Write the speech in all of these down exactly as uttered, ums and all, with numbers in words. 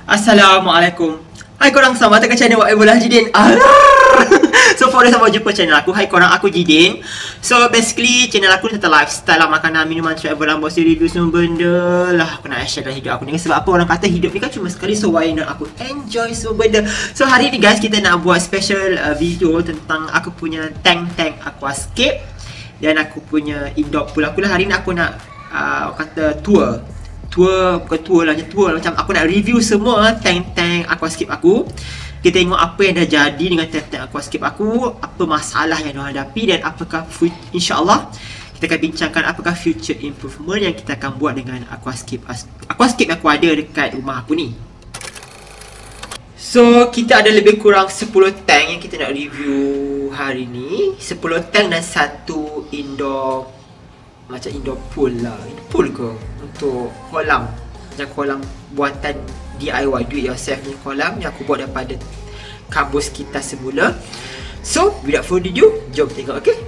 Assalamualaikum. Hai korang, selamat datang ke channel Wak Ebola Jidin. So for sama jumpa channel aku. Hai korang, aku Jidin. So basically channel aku ni tentang lifestyle lah, makanan, minuman, travel, bosi review semua benda lah. Aku nak share dalam hidup aku ni. Sebab apa orang kata hidup ni kan cuma sekali, so why not aku enjoy semua benda. So hari ni guys, kita nak buat special uh, video tentang aku punya tank-tank aquascape dan aku punya indoor pool aku lah. Hari ni aku nak uh, kata tour Tour, bukan tour lah, tour macam aku nak review semua tank-tank aquascape aku. Kita tengok apa yang dah jadi dengan tank-tank aquascape aku, apa masalah yang diorang hadapi, dan apakah insyaAllah kita akan bincangkan apakah future improvement yang kita akan buat dengan aquascape aquascape yang aku ada dekat rumah aku ni. So kita ada lebih kurang sepuluh tank yang kita nak review hari ni. Sepuluh tank dan satu indoor, macam indoor pool lah. Indoor pool ke? Untuk kolam. Macam kolam buatan D I Y, do it yourself ni kolam yang aku buat daripada kabus kita semula. So without further ado, jom tengok, okay?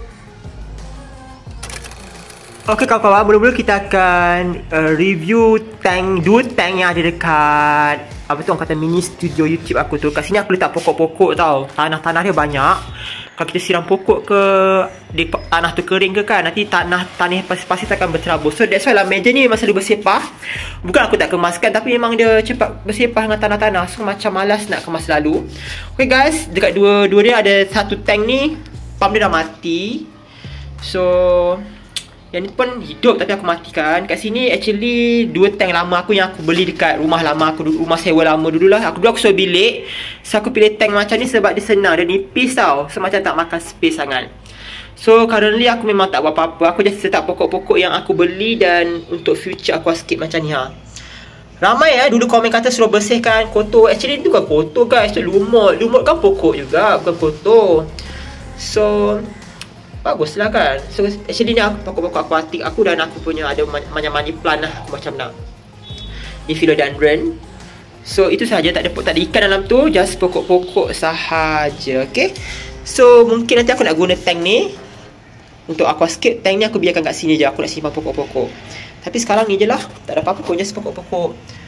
Okay kawan-kawan, mula-mula kita akan uh, review tank, dua tank yang ada dekat apa tu orang kata mini studio YouTube aku tu. Kat sini aku letak pokok-pokok tau. Tanah-tanah dia banyak. Kalau kita siram pokok ke di tanah tu kering ke kan, nanti tanah tanah pasir-pasir akan berterabur. So that's why lah meja ni memang selalu bersepah. Bukan aku tak kemaskan, tapi memang dia cepat bersepah dengan tanah-tanah. So macam malas nak kemas lalu. Okay guys, dekat dua-dua dia ada satu tank ni, pump dia dah mati. So yang ni pun hidup tapi aku matikan. Kat sini actually dua tank lama aku yang aku beli dekat rumah lama aku, rumah sewa lama dulu lah. Aku dulu aku sewa bilik. So aku pilih tank macam ni sebab dia senang, dia nipis tau. So macam tak makan space sangat. So currently aku memang tak buat apa-apa. Aku just letak pokok-pokok yang aku beli dan untuk future aquascape macam ni ha. Ramai ya dulu komen kata suruh bersihkan kotor. Actually itu bukan kotor guys, tu lumut. Lumut kan pokok juga, bukan kotor. So baguslah kan. So actually ni aku pokok-pokok aquatic aku, dan aku punya ada banyak money plant lah aku macam nak. Ni philodendron. So itu sahaja, tak ada tak ada ikan dalam tu, just pokok-pokok sahaja. Okay. So mungkin nanti aku nak guna tank ni untuk aquascape. Tank ni aku biarkan kat sini je, aku nak simpan pokok-pokok. Tapi sekarang ni je lah, tak ada apa-apa pun, just pokok-pokok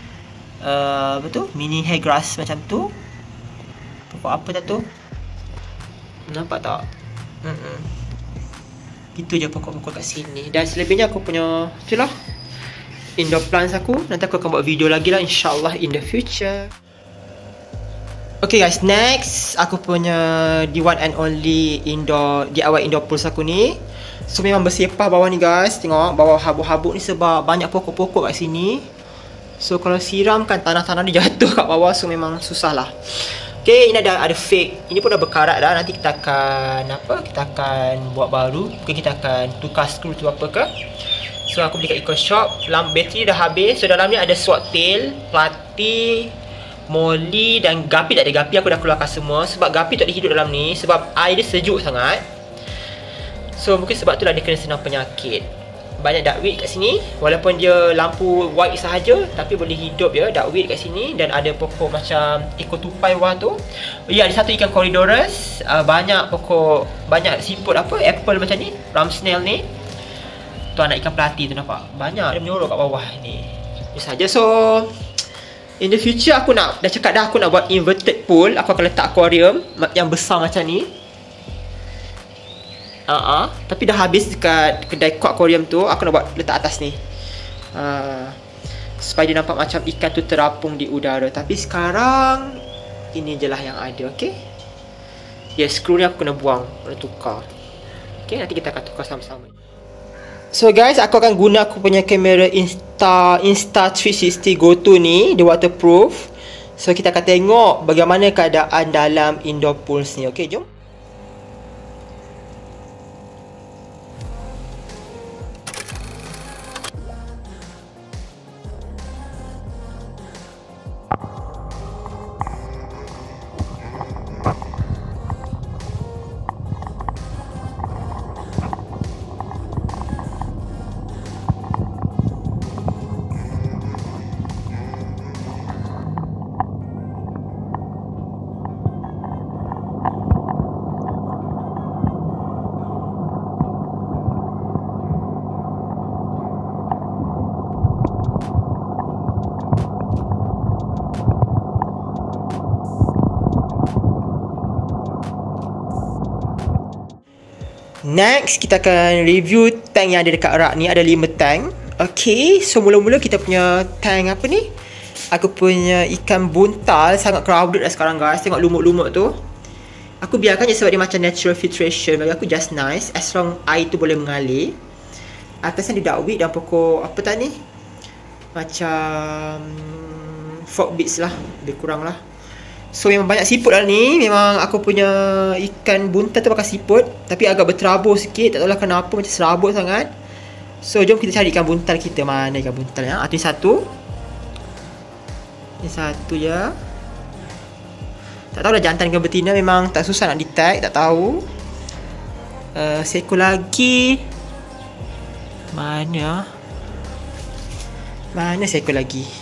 uh, apa tu, mini hair grass macam tu. Pokok apa dah tu, nampak tak? Mm -mm. Itu je pokok-pokok kat sini. Dan selebihnya aku punya itulah indoor plants aku. Nanti aku akan buat video lagi lah insyaAllah in the future. Okay guys, next aku punya the one and only indoor D I Y indoor pools aku ni. So memang bersepah bawah ni guys. Tengok bawah habuk-habuk ni sebab banyak pokok-pokok kat sini. So kalau siram kan tanah-tanah dia jatuh kat bawah. So memang susah lah. Okay, ini ada ada fake. Ini pun dah berkarat dah. Nanti kita akan apa? Kita akan buat baru. Mungkin kita akan tukar skru tu apa ke. So aku beli kat Eco Shop. Lamp bateri dah habis. So dalam ni ada swordtail, plati, molly dan gapi. Tak ada gapi, aku dah keluarkan semua. Sebab gapi tak ada hidup dalam ni. Sebab air dia sejuk sangat. So mungkin sebab tu lah dia kena senang penyakit. Banyak duckweed kat sini. Walaupun dia lampu white sahaja, tapi boleh hidup ya duckweed kat sini. Dan ada pokok macam ekotupai bawah tu. Ya, ada satu ikan Corydoras. uh, Banyak pokok, banyak siput apa, apple macam ni, ram snail ni. Tu anak ikan pelati tu, nampak? Banyak dia menyorok kat bawah ni. Itu saja. So in the future aku nak, dah cakap dah aku nak buat inverted pool. Aku akan letak aquarium yang besar macam ni. Uh -uh. Tapi dah habis dekat kedai aquarium tu. Aku nak buat letak atas ni, uh, supaya dia nampak macam ikan tu terapung di udara. Tapi sekarang ini je lah yang ada. Okay. Yes, skru ni aku kena buang, kena tukar. Okay, nanti kita akan tukar sama-sama. So guys, aku akan guna aku punya kamera Insta Insta three sixty Go To ni. Dia waterproof. So kita akan tengok bagaimana keadaan dalam indoor pools ni. Okay, jom. Next, kita akan review tank yang ada dekat rak ni. Ada lima tank. Okay, so mula-mula kita punya tank apa ni? Aku punya ikan buntal. Sangat crowded lah sekarang guys. Tengok lumut-lumut tu. Aku biarkan je sebab dia macam natural filtration. Bagi aku just nice. As long air tu boleh mengalir. Atasnya ada duckweed dan pokok apa tak ni? Macam fork beets lah. Lebih kurang lah. So memang banyak siput lah ni. Memang aku punya ikan buntal tu pakai siput. Tapi agak berterabur sikit. Tak tahulah kenapa macam serabut sangat. So jom kita cari ikan buntal kita. Mana ikan buntal ya? Ah, tu satu. Ini satu je. Tak tahulah jantan ke betina. Memang tak susah nak detect. Tak tahu. uh, Seekor lagi. Mana? Mana seekor lagi?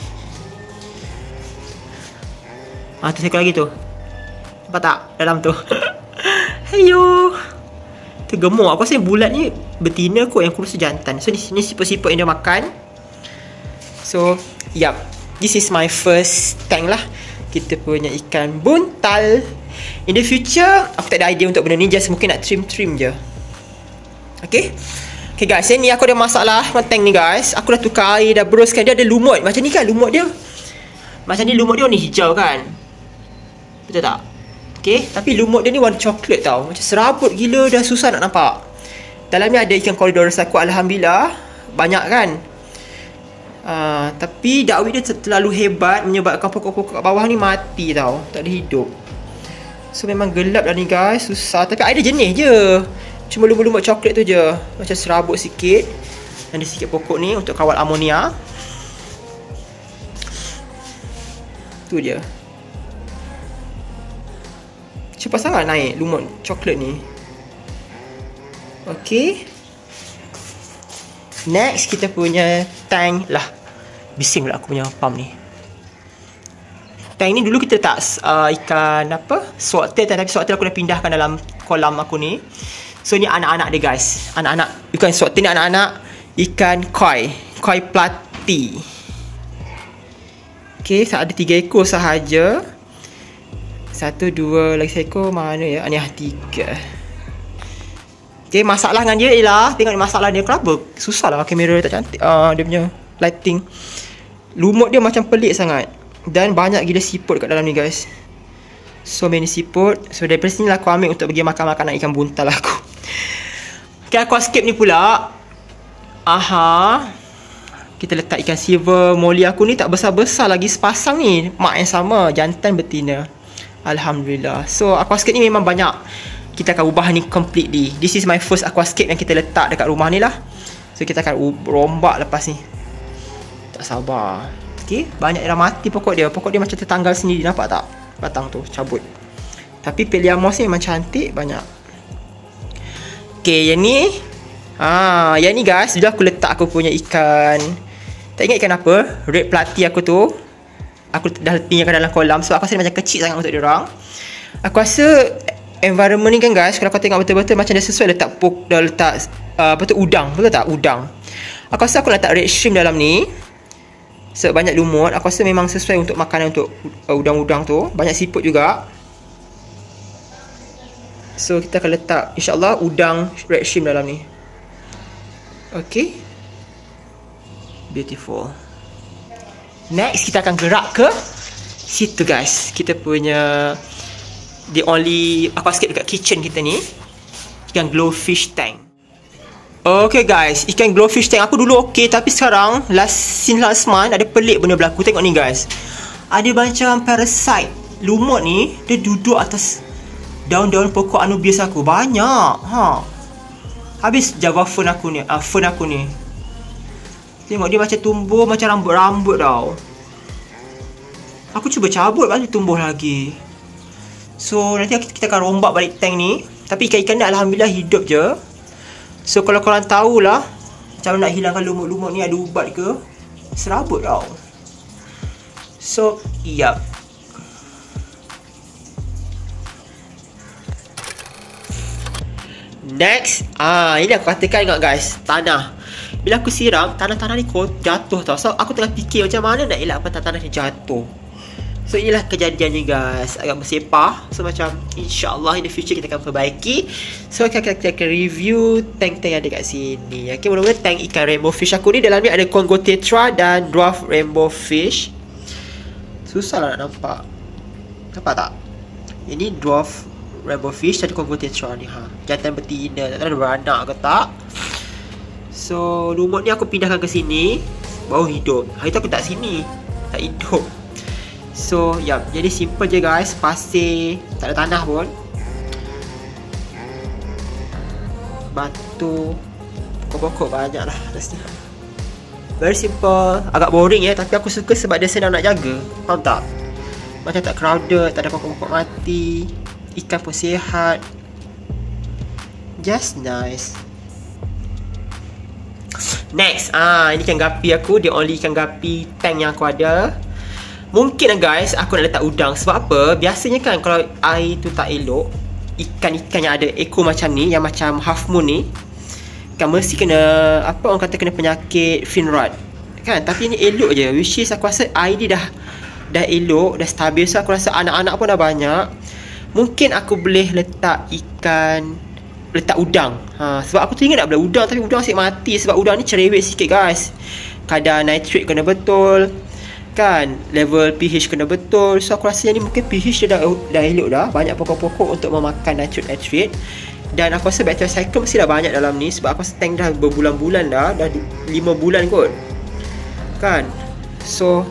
Ah, tu seekor lagi tu. Nampak tak? Dalam tu. Heyo. Tu gemuk. Aku rasa yang bulat ni betina kot, yang kurus tu jantan. So ni, ni siput-siput yang dia makan. So, yup. This is my first tank lah. Kita punya ikan buntal. In the future, aku tak ada idea untuk benda ni. Just mungkin nak trim-trim je. Okay. Okay guys, ni aku ada masalah tank ni guys. Aku dah tukar air, dah beruskan. Dia ada lumut. Macam ni kan lumut dia. Macam ni lumut dia warna hijau kan. Betul tak? Okay. Tapi lumut dia ni warna coklat tau. Macam serabut gila. Dah susah nak nampak. Dalamnya ada ikan koridorus aku. Alhamdulillah. Banyak kan. Uh, tapi duckweed dia terlalu hebat. Menyebabkan pokok-pokok kat bawah ni mati tau. Tak ada hidup. So memang gelap dah ni guys. Susah. Tapi air dia jenis je. Cuma lumut-lumut coklat tu je. Macam serabut sikit. Dan ada sikit pokok ni untuk kawal amonia. Tu je. Cepat sangat naik lumut coklat ni. Okay. Next kita punya tank lah. Bising pula aku punya pump ni. Tank ni dulu kita letak uh, ikan apa? Swordtail. Tapi swordtail aku dah pindahkan dalam kolam aku ni. So ni anak-anak dia guys. Anak-anak. Bukan swordtail ni anak-anak ikan koi. Koi plati. Okay, ada tiga ekor sahaja. Satu, dua, lagi seekor. Mana ya? Ni ah, tiga. Okay, masalah dengan dia ialah, tengok ni masalah dia. Kenapa? Susah lah kamera dia tak cantik. uh, Dia punya lighting. Lumut dia macam pelik sangat. Dan banyak gila siput kat dalam ni guys. So many siput. So daripada sini lah aku ambil untuk pergi makan makanan ikan buntal aku. Okay, aku skip ni pula. Aha. Kita letak ikan silver molly aku ni tak besar-besar lagi, sepasang ni. Mak yang sama, jantan betina. Alhamdulillah. So aquascape ni memang banyak. Kita akan ubah ni completely. This is my first aquascape yang kita letak dekat rumah ni lah. So kita akan rombak lepas ni. Tak sabar. Okay, banyak dah mati pokok dia. Pokok dia macam tertanggal sendiri. Nampak tak? Batang tu cabut. Tapi Peliamos ni memang cantik. Banyak. Okay, yang ni Ah, yang ni guys, sudah aku letak aku punya ikan. Tak ingat ikan apa? Red platy aku tu. Aku dah tinggalkan dalam kolam. So aku rasa dia macam kecil sangat untuk diorang. Aku rasa environment ni kan guys, kalau kau tengok betul-betul macam dia sesuai letak pok, dah letak uh, apa tu, udang. Betul tak? Udang. Aku rasa aku letak red shrimp dalam ni. Sebab banyak lumut. Aku rasa memang sesuai untuk makanan untuk uh, udang-udang tu. Banyak siput juga. So kita akan letak insyaAllah udang red shrimp dalam ni. Okay. Beautiful. Next kita akan gerak ke situ guys. Kita punya the only aquascape dekat kitchen kita ni, ikan glowfish tank. Okay guys, ikan glowfish tank aku dulu okay, tapi sekarang last since last month ada pelik benda berlaku. Tengok ni guys. Ada macam parasite lumut ni, dia duduk atas daun-daun pokok anubias aku. Banyak. Ha. Habis java fern aku ni, uh, fern aku ni. Tengok dia macam tumbuh macam rambut-rambut tau. Aku cuba cabut, lepas tu tumbuh lagi. So nanti kita akan rombak balik tank ni. Tapi ikan-ikan ni alhamdulillah hidup je. So kalau korang tahulah macam mana nak hilangkan lumut-lumut ni, ada ubat ke, serabut tau. So yap. Next, ah ini aku katakan ingat guys, tanah. Bila aku siram, tanah-tanah ni jatuh tau. So aku tengah fikir macam mana nak elakkan tanah-tanah ni jatuh. So inilah kejadiannya guys, agak bersepah. So macam insyaAllah in the future kita akan perbaiki. So kita, kita, kita akan review tank-tank yang ada kat sini. Okay, mula-mula tank ikan rainbow fish aku ni. Dalam ni ada Congo tetra dan dwarf rainbow fish. Susah lah nak nampak. Nampak tak? Ini dwarf rainbow fish dan Congo tetra ni ha. Jantan betina, tak tahu ada beranak ke tak. So lumut ni aku pindahkan ke sini. Baru hidup. Hari tu aku tak sini, tak hidup. So, ya, yep, jadi simple je guys. Pasir, tak ada tanah pun. Batu, pokok-pokok banyak lah. Very simple. Agak boring ya, tapi aku suka sebab dia senang nak jaga. Faham tak? Macam tak crowded, tak ada pokok-pokok mati. Ikan pun sihat. Just nice. Next, ah, ini ikan gapi aku. The only ikan gapi tank yang aku ada. Mungkin guys, aku nak letak udang. Sebab apa? Biasanya kan kalau air tu tak elok, ikan-ikan yang ada ekor macam ni, yang macam half moon ni, kan mesti kena, apa orang kata, kena penyakit fin rot kan. Tapi ni elok je. Which is aku rasa air ni dah Dah elok, dah stabil. So aku rasa anak-anak pun dah banyak. Mungkin aku boleh letak ikan, letak udang ha, sebab aku teringat nak beli udang, tapi udang asyik mati. Sebab udang ni cerewet sikit guys. Kadar nitrate kena betul kan, level pH kena betul. So aku rasa yang ni mungkin pH dia dah, dah elok dah. Banyak pokok-pokok untuk memakan nitrate-nitrate. Dan aku rasa bacteria cycle mesti dah banyak dalam ni. Sebab aku rasa tank dah berbulan-bulan dah. Dah lima bulan kot kan. So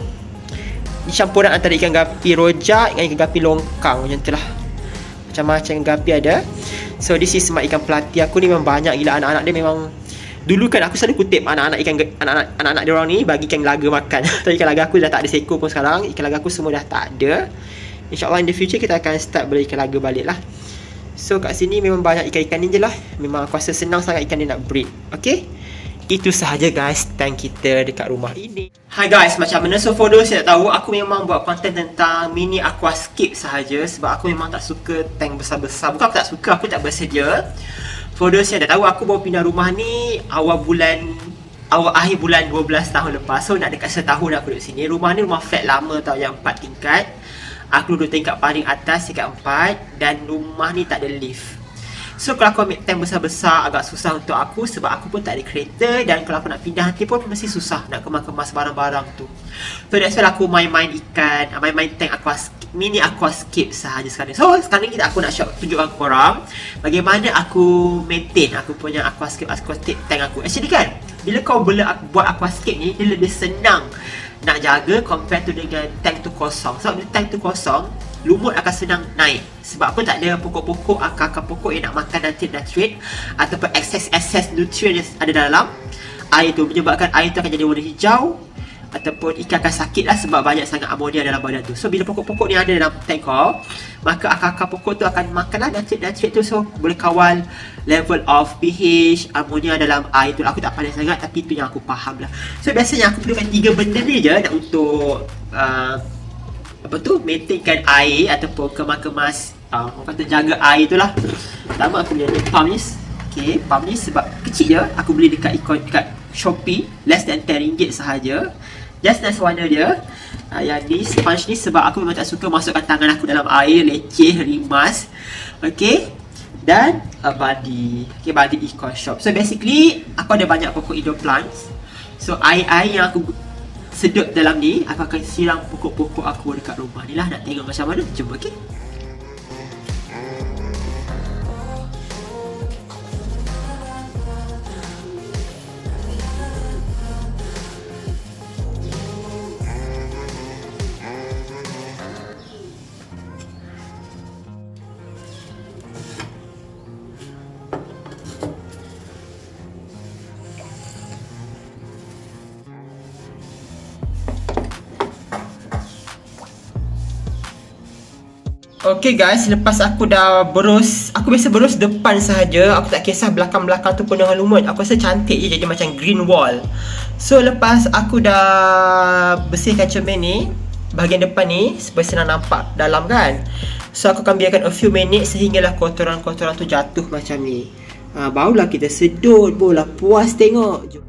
ni campuran antara ikan gapi rojak dengan ikan gapi longkang macam tu lah. Macam-macam ikan gapi ada. So this is my ikan pelati aku ni. Memang banyak gila anak-anak dia. Memang dulu kan aku selalu kutip anak-anak ikan anak-anak anak-anak dia orang ni bagi ikan laga makan. Tapi ikan laga aku dah tak ada seekor pun sekarang. Ikan laga aku semua dah tak ada. InsyaAllah in the future kita akan start beli ikan laga balik lah. So kat sini memang banyak ikan-ikan ni je lah. Memang aku rasa senang sangat ikan ni nak breed. Okay, itu sahaja guys tank kita dekat rumah ini. Hi guys, macam mana? So for those yang tak tahu, aku memang buat konten tentang mini aquascape sahaja. Sebab aku memang tak suka tank besar-besar. Bukan aku tak suka, aku tak bersedia. For those yang dah tahu, aku baru pindah rumah ni awal bulan, awal akhir bulan dua belas tahun lepas. So nak dekat setahun aku duduk sini. Rumah ni rumah flat lama tau, yang empat tingkat. Aku duduk tingkat paling atas, tingkat empat. Dan rumah ni tak ada lift. So kalau aku ambil tank besar-besar agak susah untuk aku. Sebab aku pun tak ada kereta. Dan kalau aku nak pindah nanti pun mesti susah nak kemas-kemas barang-barang tu. So that's why aku main-main ikan, main-main tank aquascape, mini aquascape sahaja sekarang. So sekarang ni kita aku nak show, tunjukkan korang bagaimana aku maintain aku punya aquascape, aquascape tank aku. Actually kan, bila kau boleh buat aquascape ni, dia lebih senang nak jaga compare tu dengan tank tu kosong. Sebab bila tank tu kosong, lumut akan senang naik. Sebab apa? Tak ada pokok-pokok, akar-akar pokok yang nak makan nitrate-nitrate ataupun excess-excess nutrient yang ada dalam air tu, menyebabkan air tu akan jadi warna hijau ataupun ikan akan sakit lah sebab banyak sangat amonia dalam badan tu. So bila pokok-pokok ni ada dalam tank kau, maka akar-akar pokok tu akan makanlah nitrate-nitrate tu. So boleh kawal level of pH, amonia dalam air tu. Aku tak pandai sangat, tapi tu yang aku faham lah. So biasanya aku perlukan tiga benda ni je nak untuk uh, apa tu, maintainkan air ataupun kemas-kemas, uh, orang kata jaga air tu lah. Pertama aku beli ni pump ni. Okay, pump ni sebab kecil je. Aku beli dekat ikon, dekat Shopee, less than ten ringgit sahaja. Just nice warna dia. uh, Yang ni, sponge ni, sebab aku memang tak suka masukkan tangan aku dalam air, leceh, rimas. Okay, dan uh, body. Okay, body Econ Shop. So basically aku ada banyak pokok indoor plants. So air-air yang aku sedut dalam ni, aku akan siram pokok-pokok aku dekat rumah ni lah. Nak tengok macam mana? Jom, okay. Okay guys, lepas aku dah berus, aku biasa berus depan sahaja. Aku tak kisah belakang-belakang tu penuh dengan lumut. Aku rasa cantik je, jadi macam green wall. So lepas aku dah bersihkan cermin ni, bahagian depan ni, supaya senang nampak dalam kan. So aku akan biarkan a few minutes sehinggalah kotoran-kotoran tu jatuh macam ni. ha, Barulah kita sedut, barulah puas tengok. Jom.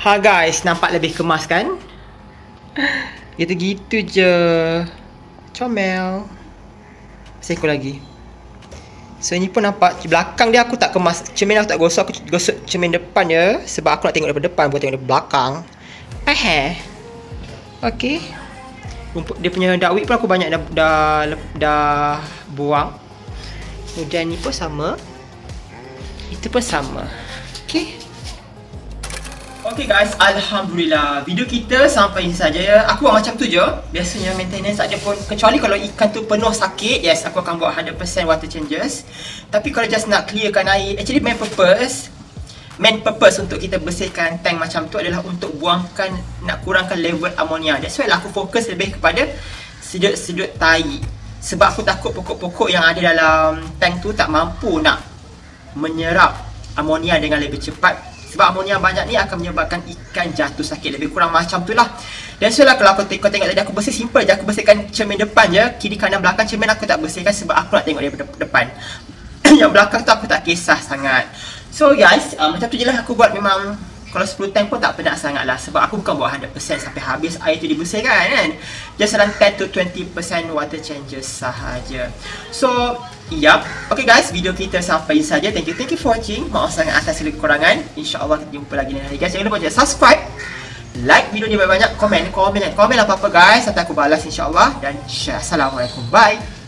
Ha guys, nampak lebih kemas kan? Gitu-gitu je. Comel. Seko lagi. So ni pun nampak belakang dia aku tak kemas. Cermin aku tak gosok, aku gosok cermin depan je sebab aku nak tengok daripada depan, bukan tengok daripada belakang. Eh. Okey. Rumput dia punya duck weed pun aku banyak dah dah, dah buang. Kemudian ni pun sama. Itu pun sama. Okey. Okay guys, Alhamdulillah video kita sampai ini saja ya. Aku buat macam tu je. Biasanya maintenance saja pun. Kecuali kalau ikan tu penuh sakit, yes aku akan buat one hundred percent water changes. Tapi kalau just nak clearkan air, actually main purpose Main purpose untuk kita bersihkan tank macam tu adalah untuk buangkan, nak kurangkan level amonia. That's why lah aku fokus lebih kepada sedut-sedut tai. Sebab aku takut pokok-pokok yang ada dalam tank tu tak mampu nak menyerap amonia dengan lebih cepat. Sebab amonia banyak ni akan menyebabkan ikan jatuh sakit. Lebih kurang macam tu lah. Dan so lah kalau kau, kau tengok tadi aku bersih simple je. Aku bersihkan cermin depan je. Kiri kanan belakang cermin aku tak bersihkan sebab aku nak tengok daripada depan. Yang belakang tu aku tak kisah sangat. So guys, uh, macam tu je lah aku buat. Memang kalau sepuluh tank pun tak penat sangat lah. Sebab aku bukan buat one hundred percent sampai habis air tu dibersihkan kan. Just around ten to twenty percent water changes sahaja. So yup. Okay guys, video kita sampai saja. Thank you, thank you for watching. Maaf sangat atas segala kekurangan. InsyaAllah kita jumpa lagi nanti guys. Jangan lupa jangan subscribe, like video ni banyak-banyak, komen, komen, komen apa-apa guys. Nanti aku balas insyaAllah. Dan share. Assalamualaikum. Bye.